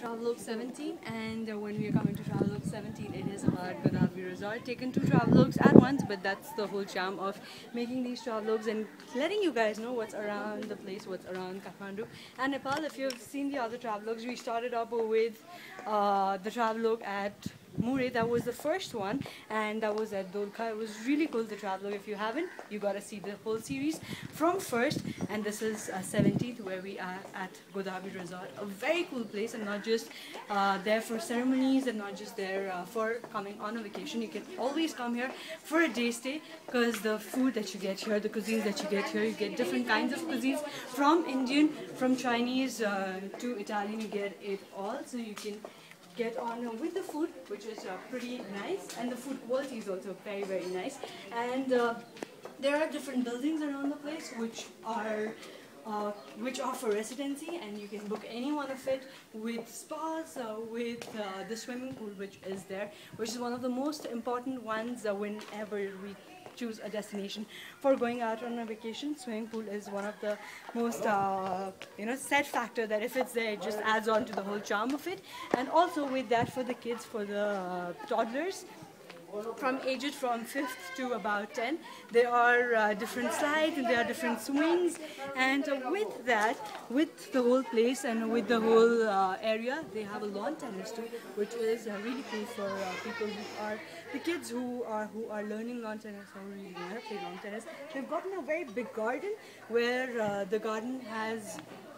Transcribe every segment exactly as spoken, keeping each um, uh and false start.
Travelodge seventeen, and uh, when we are coming to Travelodge seventeen, it is about Godavari Resort. Taken two Travelogues at once, but that's the whole charm of making these Travelogues and letting you guys know what's around the place, what's around Kathmandu and Nepal. If you've seen the other Travelogues, we started up with uh, the Travelogue at Mure. That was the first one, and that was at Dolka. It was really cool, the Travelogue. If you haven't, you gotta see the whole series from first. And this is uh, seventeenth, where we are at Godavari Resort. A very cool place, and not just uh, there for ceremonies, and not just there uh, for coming on a vacation. You can always come here for a day stay, because the food that you get here, the cuisines that you get here, you get different kinds of cuisines, from Indian, from Chinese uh, to Italian. You get it all, so you can get on with the food, which is uh, pretty nice, and the food quality is also very very nice. And uh, there are different buildings around the place which are uh, which offer residency, and you can book any one of it, with spas, uh, with uh, the swimming pool which is there, which is one of the most important ones uh, whenever we choose a destination for going out on a vacation. Swimming pool is one of the most uh, you know set factor, that if it's there, it just adds on to the whole charm of it. And also with that, for the kids, for the uh, toddlers, from ages from fifth to about ten, there are uh, different slides and there are different swings. And uh, with that, with the whole place and with the whole uh, area, they have a lawn tennis too, which is uh, really cool for uh, people who are the kids who are who are learning lawn tennis or really want to play lawn tennis. They've gotten a very big garden, where uh, the garden has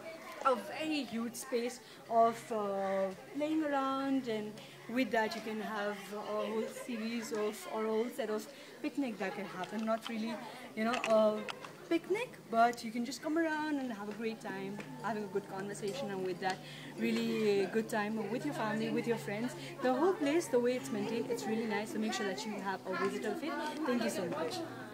a very huge space of uh, playing around, and with that you can have a whole series of or a whole set of picnic that can happen. Not really, you know, a picnic, but you can just come around and have a great time, having a good conversation, and with that, really good time with your family, with your friends. The whole place, the way it's maintained, it's really nice. So make sure that you have a visit of it. Thank you so much.